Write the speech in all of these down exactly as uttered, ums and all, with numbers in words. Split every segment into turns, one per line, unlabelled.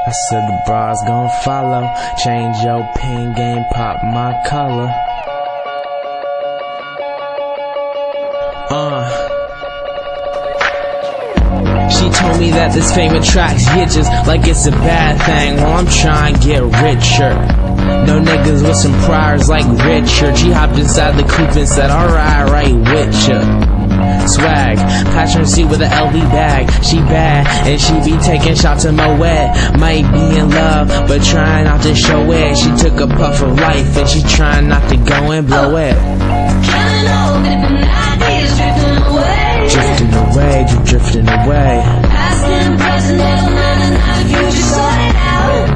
I said the bras gon' follow. Change your pin game, pop my collar. Uh. She told me that this fame attracts bitches like it's a bad thing. Well, I'm trying to get richer. No niggas with some priors like Richard. She hopped inside the coupe and said, alright, right with ya. Swag, passenger seat with an L V bag. She bad, and she be taking shots of Moet. Might be in love, but trying not to show it. She took a puff of life, and she trying not to go and blow it. Drifting away, you're drifting away. Past and present, they don't matter now if you just sort it out.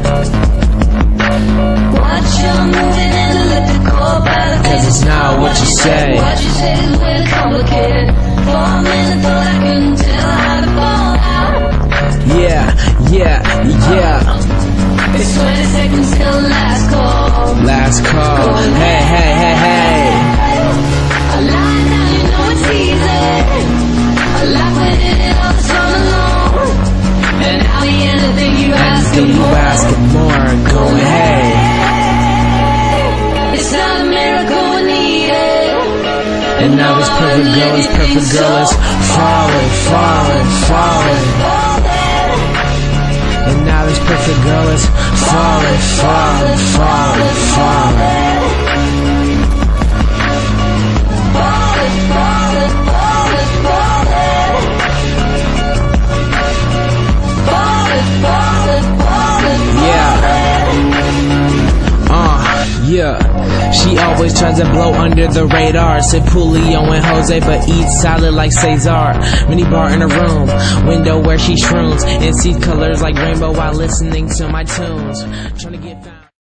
Watch your moving and let the core battle. Cause it's not what you say. What you say is really complicated. For a minute thought I couldn't tell how to fall out. Yeah, yeah, yeah. It's twenty seconds till the last call. Last call. Hey, hey, hey, hey. I lie now, you know it's easy. I like when it all song alone. And I'll be anything you ask and more. You asking more, going hey. It's not a miracle, we need it. And now this perfect girl, this perfect girl is falling, falling, falling. And now this perfect girl is falling, falling, falling, falling. Yeah, she always tries to blow under the radar. Said Julio and Jose, but eats salad like Cesar. Mini bar in a room, window where she shrooms, and sees colors like rainbow while listening to my tunes. Trying to get found.